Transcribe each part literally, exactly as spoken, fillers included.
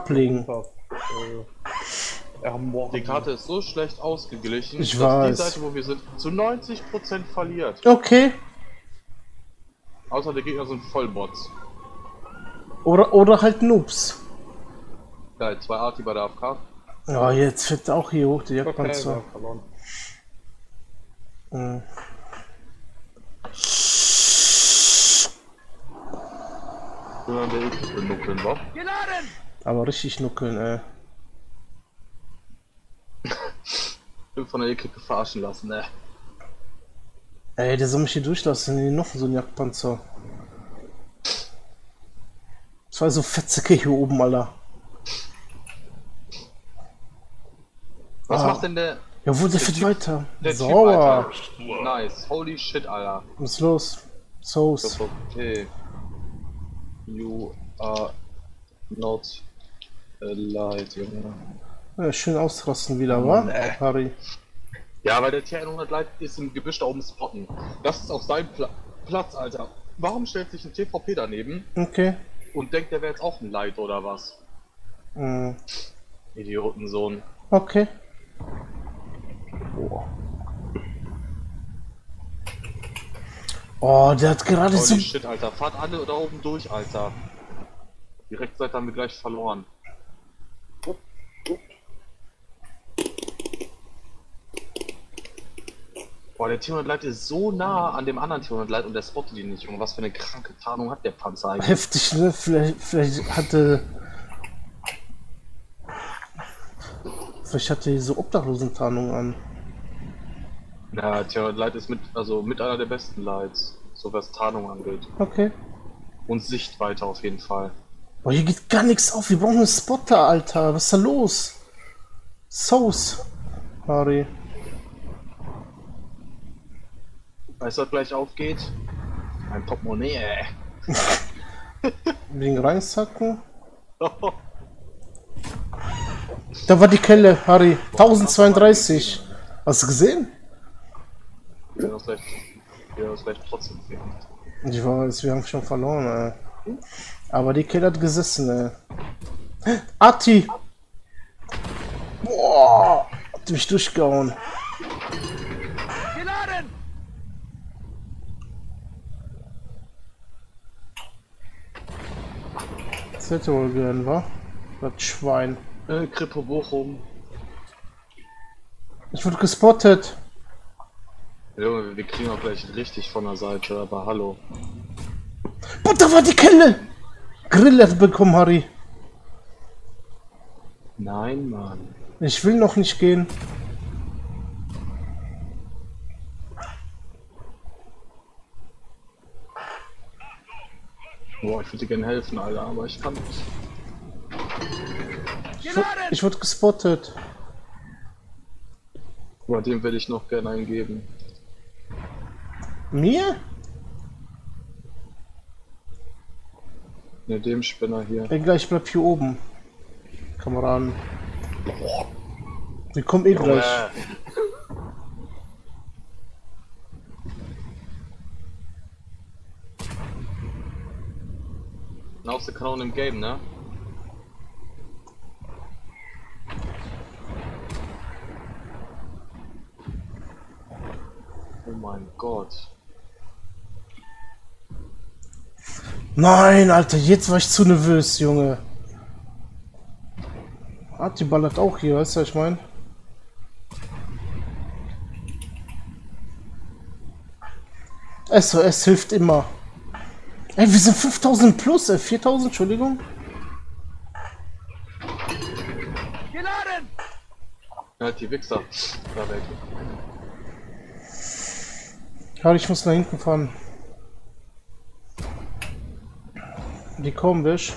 Coupling. Die Karte ist so schlecht ausgeglichen, Ich dass weiß. die Seite, wo wir sind, zu neunzig Prozent verliert. Okay. Außer die Gegner sind Vollbots. Oder, oder halt Noobs. Geil, zwei Arti bei der A F K. Ja, jetzt fährt auch hier hoch, die Okay, Jagdpanzer. wir verloren. Mhm. Schön an der Equipe nuckeln, wa? Aber richtig nuckeln, ey. Bin von der Equipe verarschen lassen, ne? Ey, der soll mich hier durchlassen, hier noch so ein Jagdpanzer. Zwei so Fetzecke hier oben, Alter. Was Ah. macht denn der... Ja, wo der Der fährt Typ- weiter? der Typ, Sauer. Alter? Nice, holy shit, Alter. Was ist los? Das Sauce. ist okay. You are not alive, Junge. Ja, schön ausrasten wieder, wa? Nee. Harry. Ja, weil der T hundert Light ist im Gebüsch da oben spotten. Das ist auf seinem Pla Platz, Alter. Warum stellt sich ein T V P daneben Okay. und denkt, der wäre jetzt auch ein Light oder was? Mhm. Idiotensohn. Okay. Boah. Oh, der hat gerade so... Holy shit, Alter. Fahrt alle da oben durch, Alter. Direkt seid haben wir gleich verloren. Boah, der T hundert Light ist so nah an dem anderen T hundert Light und der spottet ihn nicht, Junge. Was für eine kranke Tarnung hat der Panzer eigentlich? Heftig, ne? Vielleicht, vielleicht hatte... Vielleicht hatte er so Obdachlosentarnung an. Ja, T hundert Light ist mit, also mit einer der besten Lights, so was Tarnung angeht. Okay. Und Sichtweite auf jeden Fall. Boah, hier geht gar nichts auf. Wir brauchen einen Spotter, Alter. Was ist da los? Sauce. Harry. Weißt du, was gleich aufgeht? Mein Portemonnaie, ey. Wegen reinsacken. Da war die Kelle, Harry. tausendzweiunddreißig. Hast du gesehen? Wir werden uns gleich, wir werden uns gleich trotzdem sehen. Ich weiß, wir haben schon verloren, ey. Aber die Kelle hat gesessen, ey. Ati! Boah! Hat mich durchgehauen. Das hätte wohl gern, wa? Das Schwein. Äh, Kripo Bochum. Ich wurde gespottet. Junge, wir kriegen auch gleich richtig von der Seite, aber hallo. Boah, da war die Kelle! Grill hat bekommen, Harry. Nein, Mann. Ich will noch nicht gehen. Boah, ich würde dir gerne helfen, Alter, aber ich kann nicht. Ich, wu- ich wurde gespottet. Aber dem will ich noch gerne eingeben. Mir? Ne, dem Spinner hier. Egal, ich bleib hier oben. Kameraden. Wir kommen eh gleich. Aus der Kanone im Game, ne? Oh mein Gott. Nein, Alter, jetzt war ich zu nervös, Junge. Ati ballert auch hier, weißt du, was ich meine? S O S hilft immer. Ey, wir sind fünftausend plus, äh, viertausend, Entschuldigung. Ja, die Wichser. Da weg. Ja, ich muss nach hinten fahren. Die kommen, Wisch.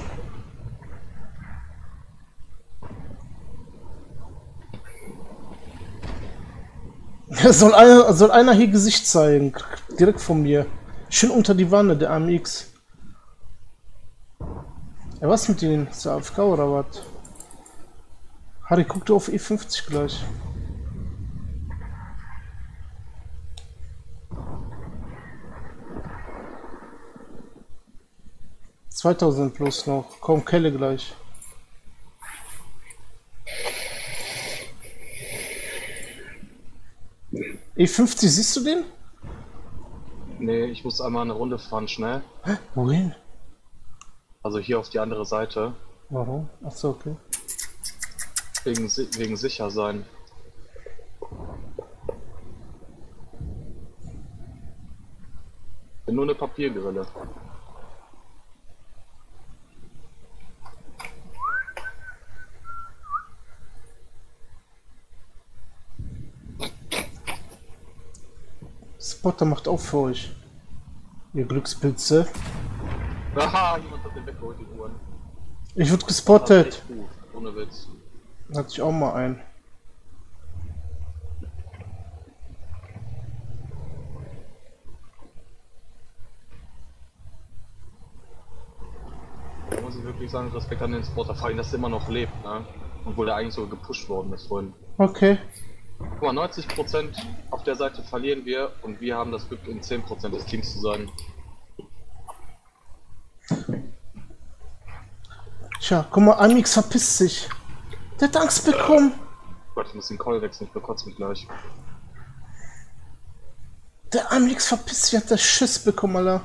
Soll einer, soll einer hier Gesicht zeigen? Direkt von mir. Schön unter die Wanne, der A M X. Ja, was mit denen? Ist der A F K oder was? Harry, guck dir auf E fünfzig gleich. zweitausend plus noch. Komm, Kelle gleich. E fünfzig, siehst du den? Nee, ich muss einmal eine Runde fahren, schnell. Hä? Wohin? Also hier auf die andere Seite. Warum? Achso, okay. Wegen, wegen sicher sein. Bin nur eine Papiergrille. Spotter macht auf für euch. Ihr Glückspilze. Haha, jemand hat den weggeholt, die Uhren. Ich wurde gespottet. Echt gut, ohne Witz. Hatte ich auch mal ein. Da muss ich wirklich sagen, Respekt an den Spotter, vor allem, dass er immer noch lebt, ne? Obwohl er eigentlich so gepusht worden ist vorhin. Okay. Guck mal, neunzig Prozent auf der Seite verlieren wir und wir haben das Glück, in zehn Prozent des Teams zu sein. Tja, guck mal, Amix verpisst sich. Der hat Angst bekommen. Gott, ich muss den Call wechseln, ich bekotze mich gleich. Der Amix verpisst sich, hat der Schiss bekommen, Alter.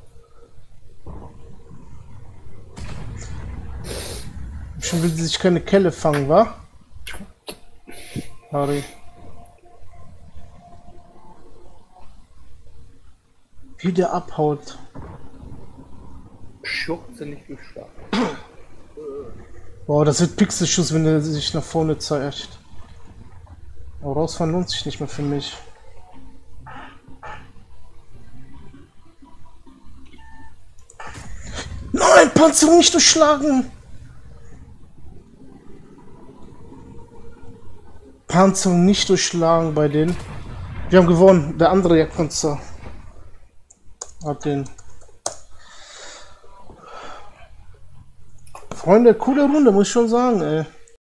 Schon will sie sich keine Kelle fangen, wa? Harry. Wie der abhaut. Schurze nicht geschlagen. Boah, das wird Pixelschuss, wenn er sich nach vorne zeigt. Aber rausfahren lohnt sich nicht mehr für mich. Nein, Panzerung nicht durchschlagen! Panzerung nicht durchschlagen bei denen. Wir haben gewonnen. Der andere Jagdpanzer hat den. Freunde, coole Runde, muss ich schon sagen, ey.